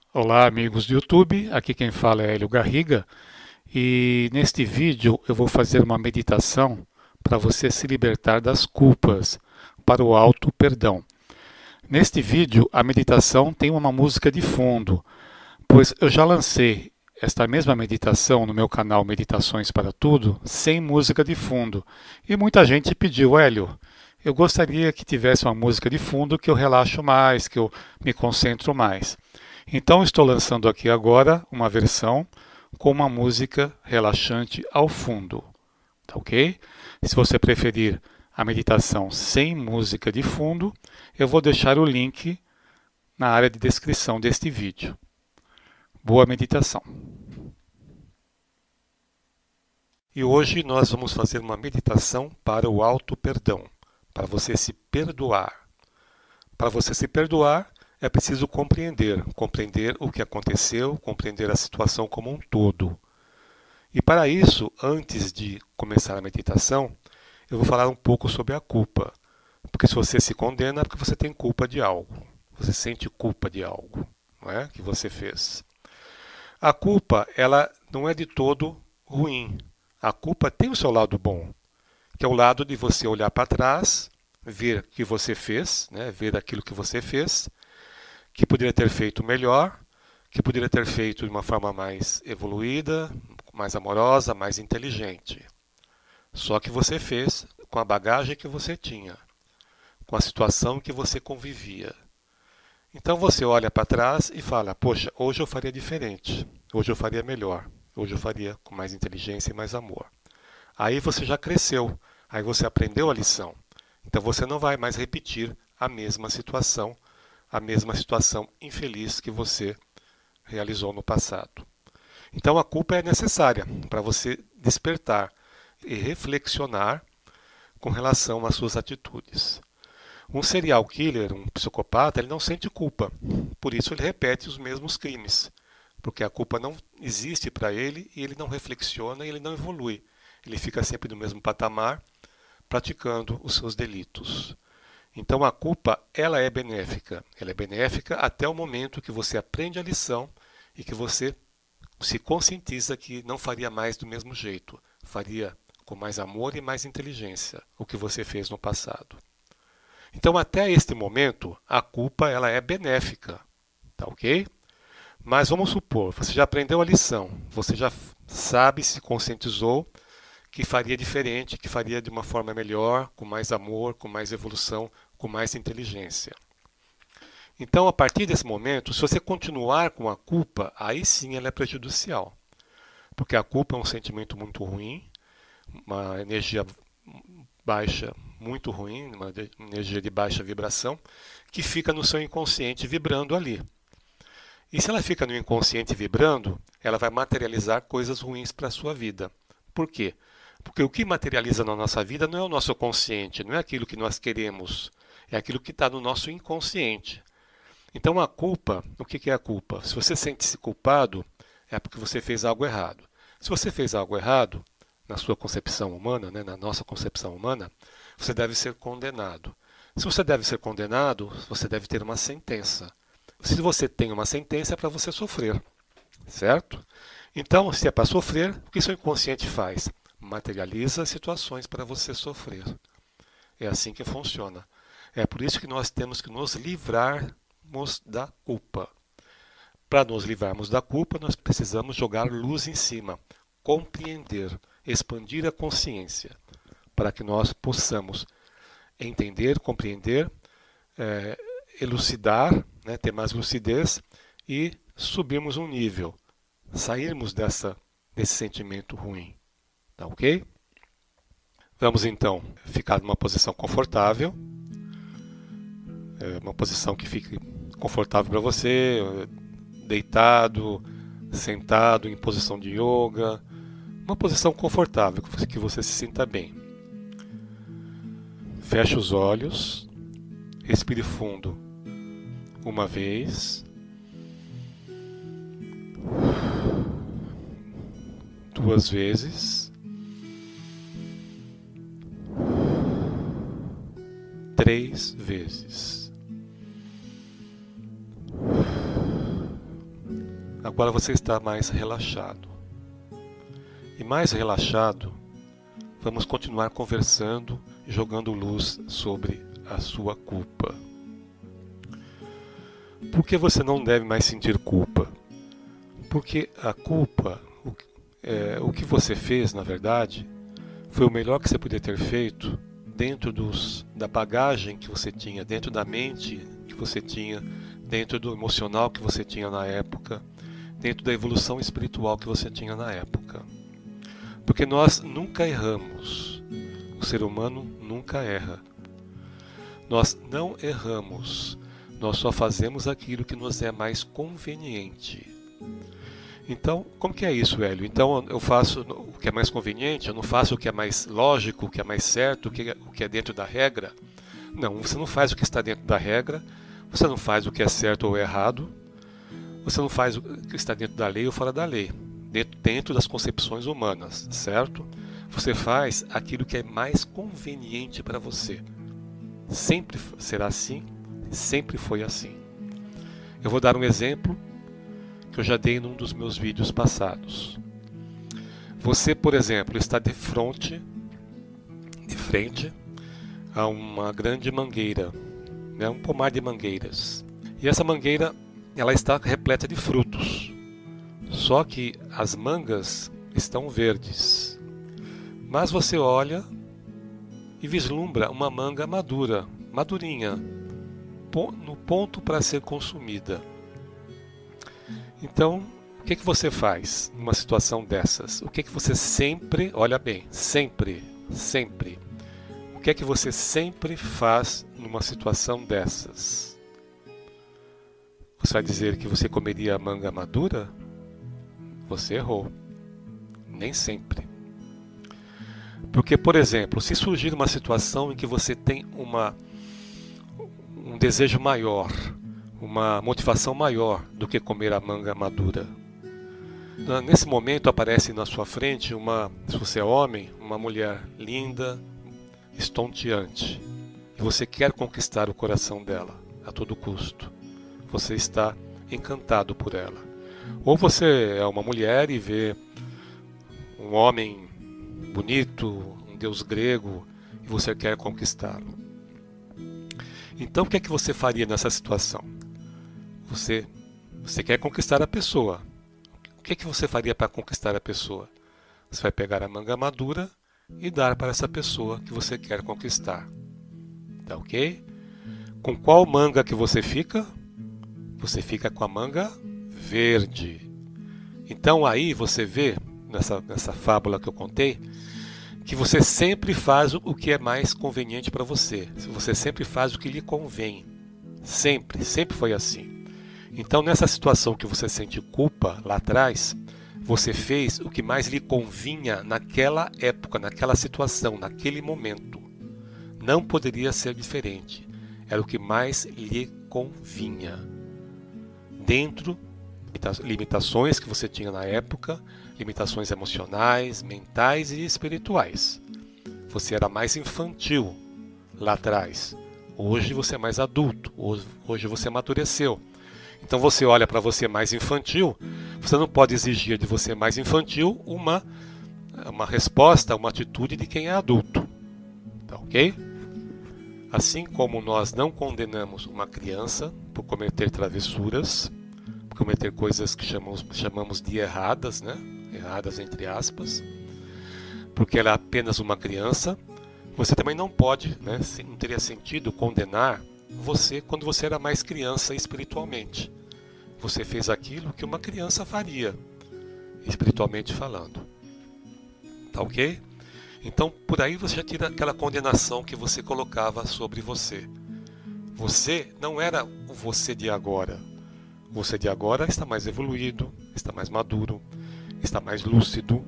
Olá, amigos do YouTube. Aqui quem fala é Hélio Garriga e neste vídeo eu vou fazer uma meditação para você se libertar das culpas, para o auto perdão. Neste vídeo, a meditação tem uma música de fundo, pois eu já lancei esta mesma meditação no meu canal Meditações para Tudo, sem música de fundo. E muita gente pediu, Hélio, eu gostaria que tivesse uma música de fundo que eu relaxo mais, que eu me concentro mais. Então estou lançando aqui agora uma versão com uma música relaxante ao fundo, tá ok? Se você preferir a meditação sem música de fundo, eu vou deixar o link na área de descrição deste vídeo. Boa meditação! E hoje nós vamos fazer uma meditação para o auto-perdão, para você se perdoar. Para você se perdoar, é preciso compreender o que aconteceu, compreender a situação como um todo. E para isso, antes de começar a meditação, eu vou falar um pouco sobre a culpa. Porque se você se condena, é porque você tem culpa de algo. Você sente culpa de algo, não é? Que você fez. A culpa, ela não é de todo ruim. A culpa tem o seu lado bom, que é o lado de você olhar para trás, ver o que você fez, né? Ver aquilo que você fez, que poderia ter feito melhor, que poderia ter feito de uma forma mais evoluída, mais amorosa, mais inteligente. Só que você fez com a bagagem que você tinha, com a situação que você convivia. Então você olha para trás e fala, poxa, hoje eu faria diferente, hoje eu faria melhor, hoje eu faria com mais inteligência e mais amor. Aí você já cresceu, aí você aprendeu a lição. Então você não vai mais repetir a mesma situação infeliz que você realizou no passado. Então a culpa é necessária para você despertar e reflexionar com relação às suas atitudes. Um serial killer, um psicopata, ele não sente culpa, por isso ele repete os mesmos crimes, porque a culpa não existe para ele e ele não reflexiona e ele não evolui. Ele fica sempre no mesmo patamar, praticando os seus delitos. Então a culpa, ela é benéfica. Ela é benéfica até o momento que você aprende a lição e que você se conscientiza que não faria mais do mesmo jeito. Faria com mais amor e mais inteligência o que você fez no passado. Então até este momento, a culpa ela é benéfica. Tá ok? Mas vamos supor, você já aprendeu a lição, você já sabe, se conscientizou que faria diferente, que faria de uma forma melhor, com mais amor, com mais evolução, com mais inteligência. Então, a partir desse momento, se você continuar com a culpa, aí sim ela é prejudicial. Porque a culpa é um sentimento muito ruim, uma energia baixa muito ruim, uma energia de baixa vibração, que fica no seu inconsciente vibrando ali. E se ela fica no inconsciente vibrando, ela vai materializar coisas ruins para a sua vida. Por quê? Porque o que materializa na nossa vida não é o nosso consciente, não é aquilo que nós queremos, é aquilo que está no nosso inconsciente. Então a culpa, o que é a culpa? Se você sente-se culpado, é porque você fez algo errado. Se você fez algo errado, na sua concepção humana, né, na nossa concepção humana, você deve ser condenado. Se você deve ser condenado, você deve ter uma sentença. Se você tem uma sentença, é para você sofrer, certo? Então, se é para sofrer, o que seu inconsciente faz? Materializa situações para você sofrer. É assim que funciona. É por isso que nós temos que nos livrarmos da culpa. Para nos livrarmos da culpa, nós precisamos jogar luz em cima, compreender, expandir a consciência, para que nós possamos entender, compreender, elucidar, né, ter mais lucidez e subirmos um nível, sairmos desse sentimento ruim. Tá ok? Vamos então ficar numa posição confortável, uma posição que fique confortável para você, deitado, sentado, em posição de yoga, uma posição confortável, que você se sinta bem. Feche os olhos, respire fundo uma vez, duas vezes, três vezes. Agora você está mais relaxado. E mais relaxado, vamos continuar conversando e jogando luz sobre a sua culpa. Por que você não deve mais sentir culpa? Porque a culpa, o que você fez, na verdade, foi o melhor que você podia ter feito dentro da bagagem que você tinha, dentro da mente que você tinha, dentro do emocional que você tinha na época, dentro da evolução espiritual que você tinha na época. Porque nós nunca erramos. O ser humano nunca erra. Nós não erramos. Nós só fazemos aquilo que nos é mais conveniente. Então, como que é isso, Hélio? Então eu faço o que é mais conveniente, eu não faço o que é mais lógico, o que é mais certo, o que é dentro da regra? Não, você não faz o que está dentro da regra, você não faz o que é certo ou errado, você não faz o que está dentro da lei ou fora da lei, dentro das concepções humanas, certo? Você faz aquilo que é mais conveniente para você. Sempre será assim, sempre foi assim. Eu vou dar um exemplo que eu já dei num dos meus vídeos passados. Você, por exemplo, está de frente a uma grande mangueira, né, um pomar de mangueiras. E essa mangueira, ela está repleta de frutos. Só que as mangas estão verdes. Mas você olha e vislumbra uma manga madura, madurinha, no ponto para ser consumida. Então, o que você faz numa situação dessas? O que você sempre, olha bem, sempre, o que você sempre faz numa situação dessas? Você vai dizer que você comeria a manga madura? Você errou. Nem sempre. Porque, por exemplo, se surgir uma situação em que você tem um desejo maior, uma motivação maior do que comer a manga madura. Nesse momento aparece na sua frente, se você é homem, uma mulher linda, estonteante. E você quer conquistar o coração dela a todo custo. Você está encantado por ela. Ou você é uma mulher e vê um homem bonito, um deus grego, e você quer conquistá-lo. Então o que é que você faria nessa situação? Você quer conquistar a pessoa. O que é que você faria para conquistar a pessoa? Você vai pegar a manga madura e dar para essa pessoa que você quer conquistar. Tá ok? Com qual manga que você fica? Você fica com a manga verde. Então aí você vê, nessa fábula que eu contei, que você sempre faz o que é mais conveniente para você. Você sempre faz o que lhe convém. Sempre foi assim. Então, nessa situação que você sente culpa lá atrás, você fez o que mais lhe convinha naquela época, naquela situação, naquele momento. Não poderia ser diferente. Era o que mais lhe convinha. Dentro das limitações que você tinha na época, limitações emocionais, mentais e espirituais. Você era mais infantil lá atrás. Hoje você é mais adulto. Hoje você amadureceu. Então você olha para você mais infantil, você não pode exigir de você mais infantil uma resposta, uma atitude de quem é adulto. Tá ok? Assim como nós não condenamos uma criança por cometer travessuras, por cometer coisas que chamamos de erradas, né? Erradas entre aspas, porque ela é apenas uma criança, você também não pode, né? Não teria sentido condenar você quando você era mais criança espiritualmente. Você fez aquilo que uma criança faria, espiritualmente falando. Tá ok? Então, por aí você já tira aquela condenação que você colocava sobre você. Você não era o você de agora. O você de agora está mais evoluído, está mais maduro, está mais lúcido.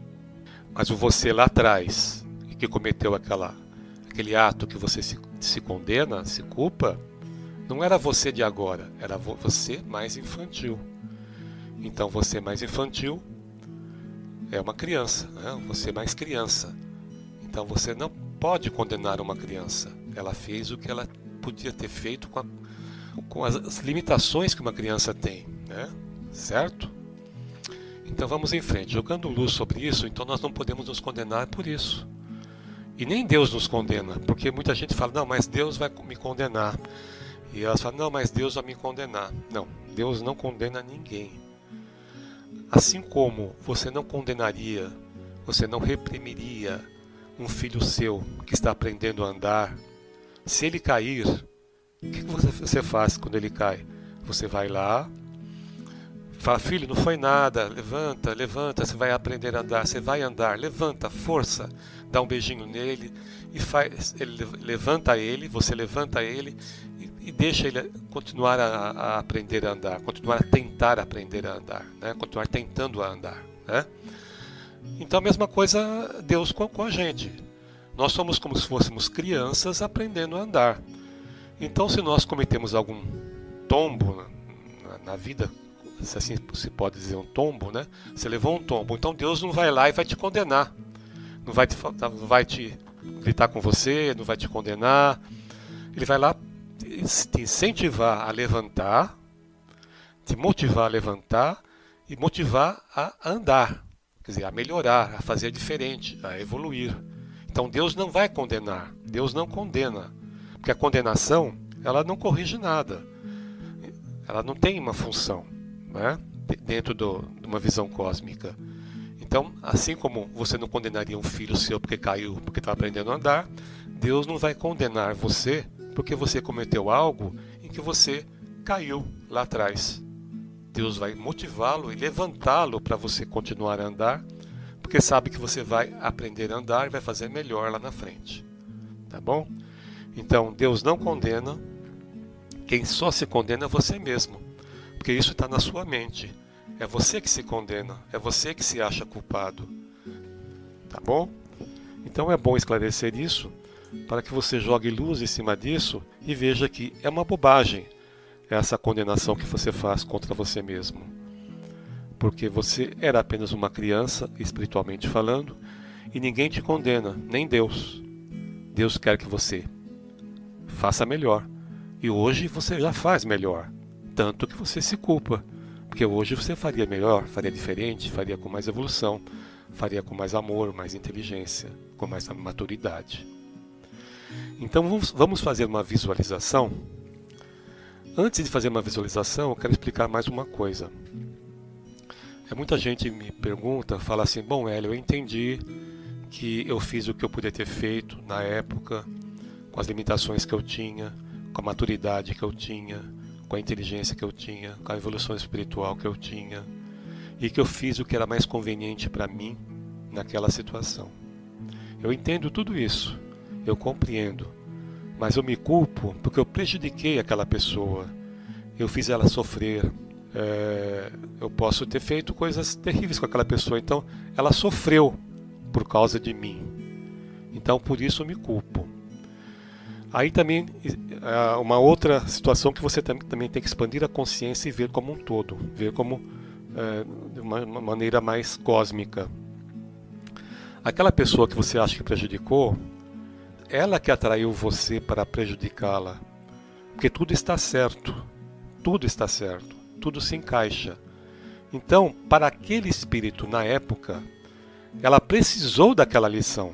Mas o você lá atrás, que cometeu aquele ato que você se condena, se culpa, não era você de agora, era você mais infantil. Então você mais infantil é uma criança, né? Você mais criança. Então você não pode condenar uma criança. Ela fez o que ela podia ter feito com as limitações que uma criança tem, né? certo? Então vamos em frente. Jogando luz sobre isso, então nós não podemos nos condenar por isso. E nem Deus nos condena, porque muita gente fala, não, mas Deus vai me condenar. E elas falam, não, mas Deus vai me condenar. Não, Deus não condena ninguém. Assim como você não condenaria, você não reprimiria um filho seu que está aprendendo a andar, se ele cair, o que você faz quando ele cai? Você vai lá, fala, filho, não foi nada, levanta, levanta, você vai aprender a andar, você vai andar, levanta, força, dá um beijinho nele, e faz, ele levanta ele, você levanta ele, e deixa ele continuar a aprender a andar, continuar a tentar aprender a andar, né? Continuar tentando a andar, né? Então a mesma coisa Deus com a gente. Nós somos como se fôssemos crianças aprendendo a andar. Então se nós cometemos algum tombo na vida, se assim se pode dizer um tombo, né? Você levou um tombo, então Deus não vai lá e vai te condenar. Não vai te gritar com você, não vai te condenar. Ele vai lá te incentivar a levantar, te motivar a levantar e motivar a andar, quer dizer, a melhorar, a fazer diferente, a evoluir. Então Deus não vai condenar, Deus não condena, porque a condenação, ela não corrige nada, ela não tem uma função, né, dentro de uma visão cósmica. Então, assim como você não condenaria um filho seu porque caiu, porque está aprendendo a andar, Deus não vai condenar você porque você cometeu algo em que você caiu lá atrás. Deus vai motivá-lo e levantá-lo para você continuar a andar, porque sabe que você vai aprender a andar e vai fazer melhor lá na frente. Tá bom? Então, Deus não condena, quem só se condena é você mesmo, porque isso está na sua mente. É você que se condena, é você que se acha culpado. Tá bom? Então é bom esclarecer isso, para que você jogue luz em cima disso e veja que é uma bobagem essa condenação que você faz contra você mesmo. Porque você era apenas uma criança, espiritualmente falando, e ninguém te condena, nem Deus. Deus quer que você faça melhor. E hoje você já faz melhor, tanto que você se culpa. Porque hoje você faria melhor, faria diferente, faria com mais evolução, faria com mais amor, mais inteligência, com mais maturidade. Então vamos fazer uma visualização. Antes de fazer uma visualização, eu quero explicar mais uma coisa. Muita gente me pergunta, fala assim, bom Hélio, eu entendi que eu fiz o que eu podia ter feito na época, com as limitações que eu tinha, com a maturidade que eu tinha, com a inteligência que eu tinha, com a evolução espiritual que eu tinha, e que eu fiz o que era mais conveniente para mim naquela situação. Eu entendo tudo isso, eu compreendo, mas eu me culpo porque eu prejudiquei aquela pessoa, eu fiz ela sofrer, eu posso ter feito coisas terríveis com aquela pessoa, então ela sofreu por causa de mim, então por isso eu me culpo. Aí também uma outra situação que você também tem que expandir a consciência e ver como um todo, ver como de uma maneira mais cósmica. Aquela pessoa que você acha que prejudicou, ela que atraiu você para prejudicá-la, porque tudo está certo, tudo se encaixa. Então, para aquele espírito na época, ela precisou daquela lição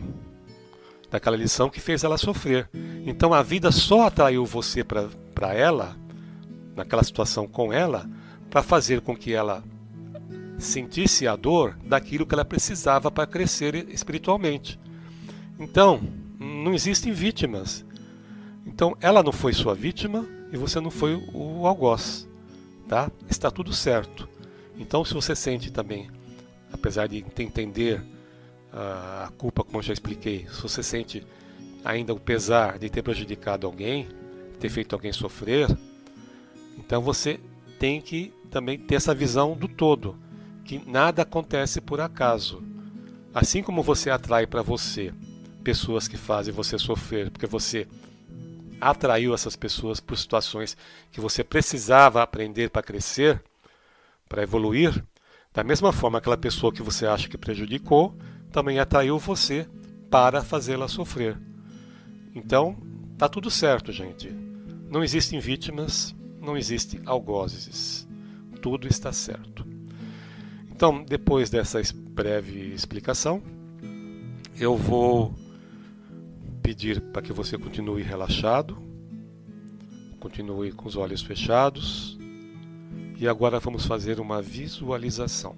que fez ela sofrer. Então a vida só atraiu você para ela, naquela situação com ela, para fazer com que ela sentisse a dor daquilo que ela precisava para crescer espiritualmente. Então, não existem vítimas. Então, ela não foi sua vítima e você não foi o algoz. Tá? Está tudo certo. Então, se você sente também, apesar de entender a culpa, como eu já expliquei, se você sente ainda o pesar de ter prejudicado alguém, de ter feito alguém sofrer, então você tem que também ter essa visão do todo, que nada acontece por acaso. Assim como você atrai para você pessoas que fazem você sofrer, porque você atraiu essas pessoas por situações que você precisava aprender para crescer, para evoluir, da mesma forma aquela pessoa que você acha que prejudicou, também atraiu você para fazê-la sofrer. Então, tá tudo certo, gente. Não existem vítimas, não existem algozes. tudo está certo. Então, depois dessa breve explicação, eu vou pedir para que você continue relaxado, continue com os olhos fechados, e agora vamos fazer uma visualização.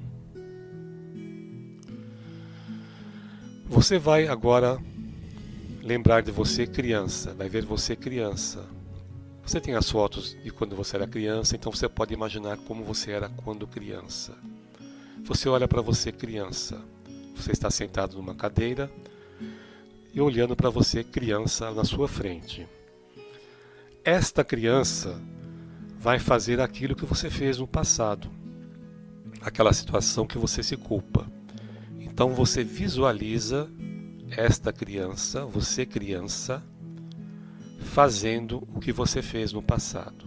Você vai agora lembrar de você criança, vai ver você criança. Você tem as fotos de quando você era criança, então você pode imaginar como você era quando criança. Você olha para você criança, você está sentado numa cadeira e olhando para você criança na sua frente. Esta criança vai fazer aquilo que você fez no passado, aquela situação que você se culpa. Então você visualiza esta criança, você criança, fazendo o que você fez no passado.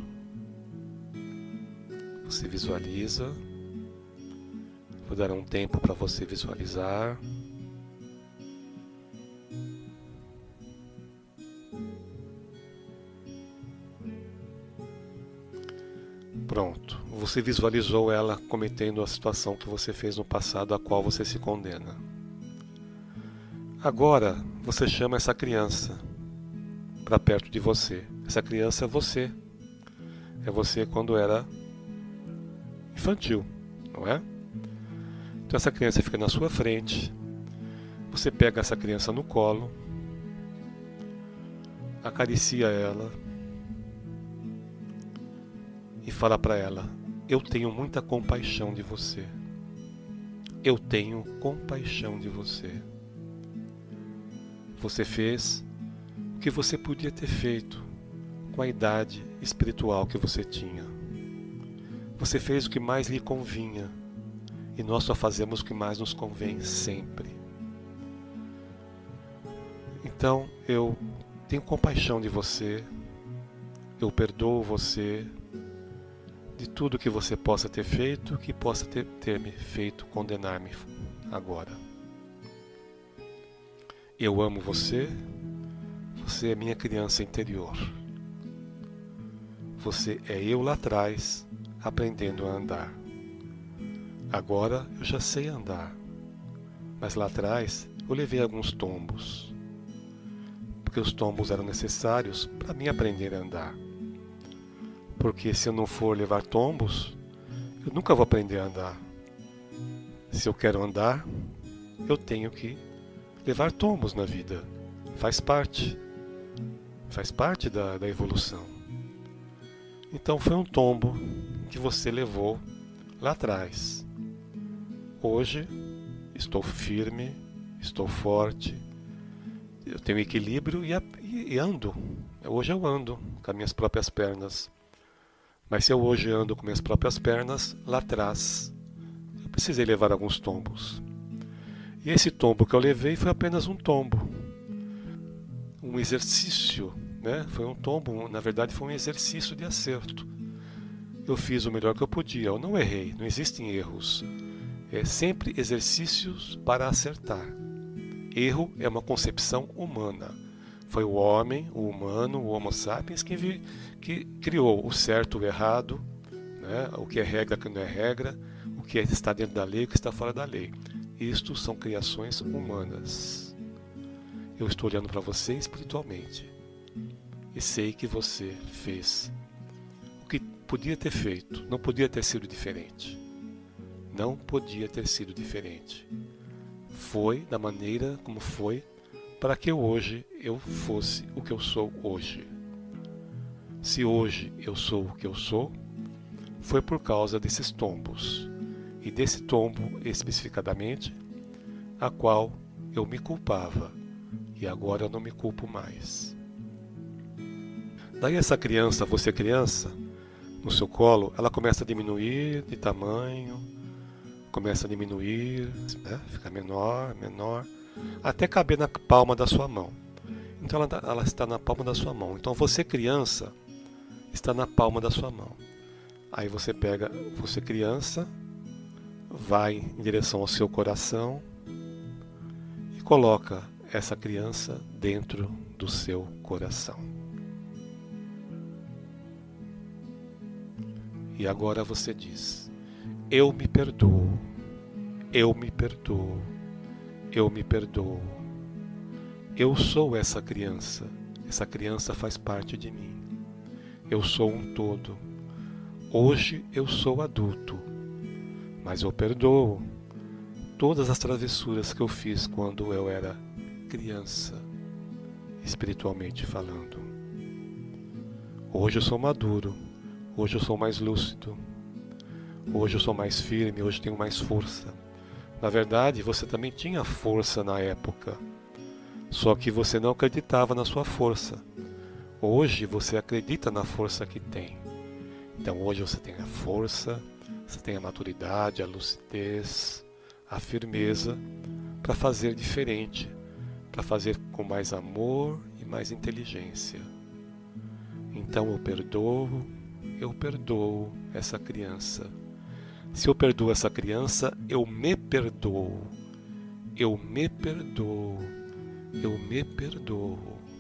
Você visualiza. Vou dar um tempo para você visualizar. Pronto. Você visualizou ela cometendo a situação que você fez no passado, a qual você se condena. Agora, você chama essa criança para perto de você. Essa criança é você. É você quando era infantil, não é? Então essa criança fica na sua frente. Você pega essa criança no colo, acaricia ela e fala para ela: eu tenho muita compaixão de você. Eu tenho compaixão de você. Você fez o que você podia ter feito com a idade espiritual que você tinha. Você fez o que mais lhe convinha, e nós só fazemos o que mais nos convém sempre. Então eu tenho compaixão de você, eu perdoo você de tudo que você possa ter feito, que possa ter me feito condenar-me agora. Eu amo você, você é minha criança interior. Você é eu lá atrás, aprendendo a andar. Agora eu já sei andar, mas lá atrás eu levei alguns tombos, porque os tombos eram necessários para mim aprender a andar. Porque se eu não for levar tombos, eu nunca vou aprender a andar. Se eu quero andar, eu tenho que levar tombos na vida. Faz parte da evolução. Então foi um tombo que você levou lá atrás. Hoje estou firme, estou forte, eu tenho equilíbrio e ando. Hoje eu ando com as minhas próprias pernas. Mas se eu hoje ando com minhas próprias pernas, lá atrás eu precisei levar alguns tombos. E esse tombo que eu levei foi apenas um tombo. Um exercício, né? Foi um tombo, na verdade foi um exercício de acerto. Eu fiz o melhor que eu podia, eu não errei, não existem erros. É sempre exercícios para acertar. Erro é uma concepção humana. Foi o homem, o humano, o Homo sapiens que criou o certo e o errado, né? O que é regra, o que não é regra, o que está dentro da lei, o que está fora da lei. Isto são criações humanas. Eu estou olhando para você espiritualmente e sei que você fez o que podia ter feito, não podia ter sido diferente. Não podia ter sido diferente. Foi da maneira como foi para que hoje eu fosse o que eu sou hoje. Se hoje eu sou o que eu sou, foi por causa desses tombos. E desse tombo, especificadamente, a qual eu me culpava. E agora eu não me culpo mais. Daí essa criança, você criança, no seu colo, ela começa a diminuir de tamanho, começa a diminuir, né? Fica menor, menor, até caber na palma da sua mão. Então ela está na palma da sua mão. Então você criança está na palma da sua mão. Aí você pega, você criança, vai em direção ao seu coração e coloca essa criança dentro do seu coração. E agora você diz: Eu me perdoo, eu me perdoo, eu me perdoo. Eu sou essa criança faz parte de mim. Eu sou um todo. Hoje eu sou adulto, mas eu perdoo todas as travessuras que eu fiz quando eu era criança, espiritualmente falando. Hoje eu sou maduro, hoje eu sou mais lúcido, hoje eu sou mais firme, hoje tenho mais força. Na verdade, você também tinha força na época, só que você não acreditava na sua força. Hoje você acredita na força que tem. Então hoje você tem a força, você tem a maturidade, a lucidez, a firmeza para fazer diferente, para fazer com mais amor e mais inteligência. Então eu perdoo essa criança. Se eu perdoo essa criança, eu me perdoo. Eu me perdoo. Eu me perdoo.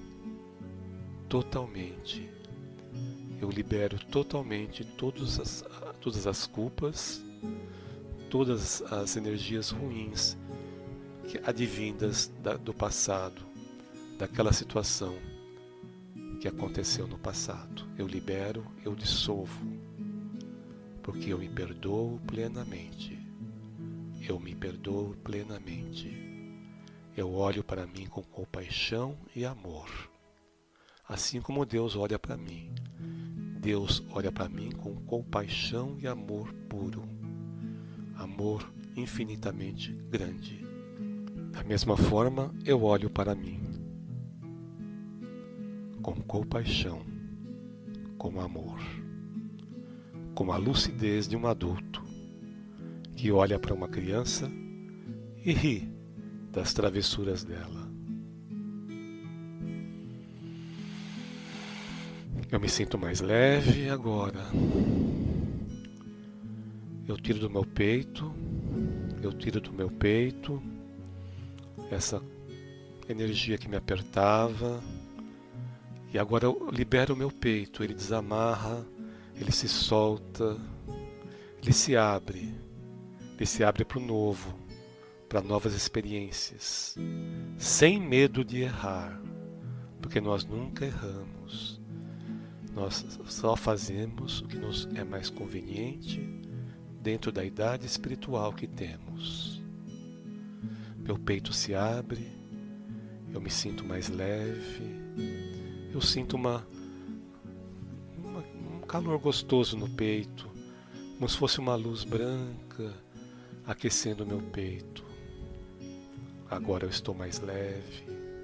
Totalmente. Eu libero totalmente todas as culpas, todas as energias ruins advindas do passado, daquela situação que aconteceu no passado. Eu libero, eu dissolvo, porque eu me perdoo plenamente. Eu me perdoo plenamente. Eu olho para mim com compaixão e amor. Assim como Deus olha para mim. Deus olha para mim com compaixão e amor puro. Amor infinitamente grande. Da mesma forma, eu olho para mim com compaixão, com amor, com a lucidez de um adulto que olha para uma criança e ri das travessuras dela. Eu me sinto mais leve agora. Eu tiro do meu peito essa energia que me apertava, e agora eu libero o meu peito, ele desamarra, ele se solta, ele se abre para o novo, para novas experiências, sem medo de errar, porque nós nunca erramos, nós só fazemos o que nos é mais conveniente dentro da idade espiritual que temos. Meu peito se abre, eu me sinto mais leve, eu sinto um calor gostoso no peito, como se fosse uma luz branca aquecendo o meu peito. Agora eu estou mais leve,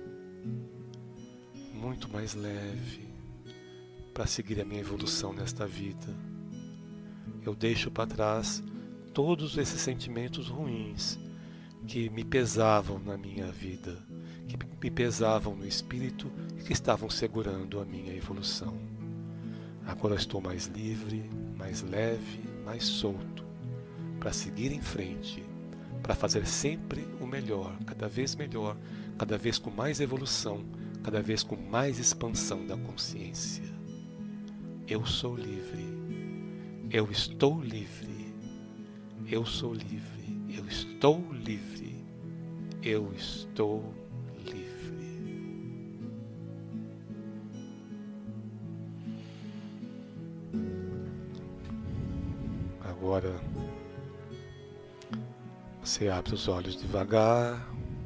muito mais leve, para seguir a minha evolução nesta vida. Eu deixo para trás todos esses sentimentos ruins que me pesavam na minha vida, que me pesavam no espírito e que estavam segurando a minha evolução. Agora eu estou mais livre, mais leve, mais solto, para seguir em frente, para fazer sempre o melhor, cada vez com mais evolução, cada vez com mais expansão da consciência. Eu sou livre, eu estou livre, eu sou livre. Eu estou livre, eu estou livre. Agora você abre os olhos devagar,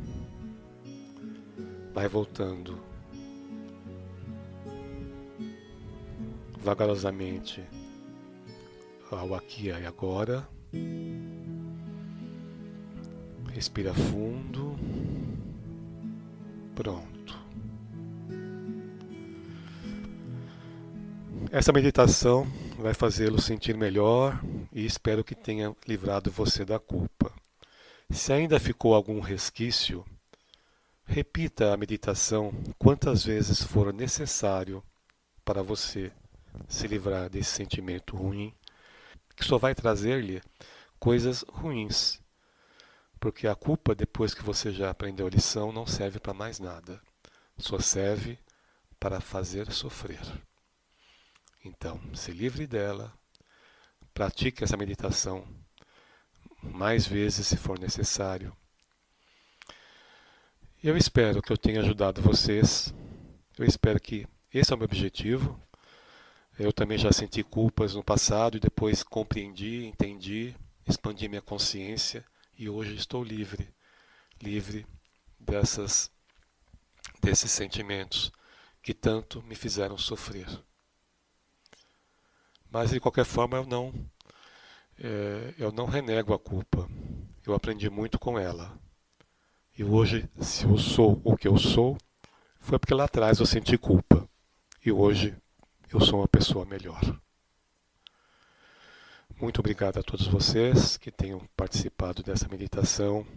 vai voltando vagarosamente ao aqui e agora. Respira fundo. Pronto. Essa meditação vai fazê-lo sentir melhor e espero que tenha livrado você da culpa. Se ainda ficou algum resquício, repita a meditação quantas vezes for necessário para você se livrar desse sentimento ruim, que só vai trazer-lhe coisas ruins. Porque a culpa, depois que você já aprendeu a lição, não serve para mais nada. Só serve para fazer sofrer. Então, se livre dela, pratique essa meditação mais vezes se for necessário. Eu espero que eu tenha ajudado vocês. Eu espero que esse é o meu objetivo. Eu também já senti culpas no passado e depois compreendi, entendi, expandi minha consciência e hoje estou livre, livre desses sentimentos que tanto me fizeram sofrer. Mas de qualquer forma eu não renego a culpa. Eu aprendi muito com ela. E hoje, se eu sou o que eu sou, foi porque lá atrás eu senti culpa. E hoje eu sou uma pessoa melhor. Muito obrigado a todos vocês que tenham participado dessa meditação.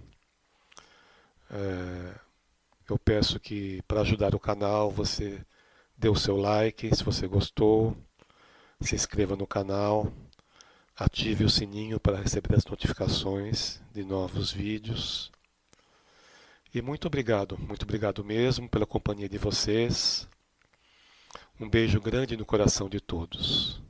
Eu peço que, para ajudar o canal, você dê o seu like, se você gostou, se inscreva no canal, ative o sininho para receber as notificações de novos vídeos. E muito obrigado mesmo pela companhia de vocês. Um beijo grande no coração de todos.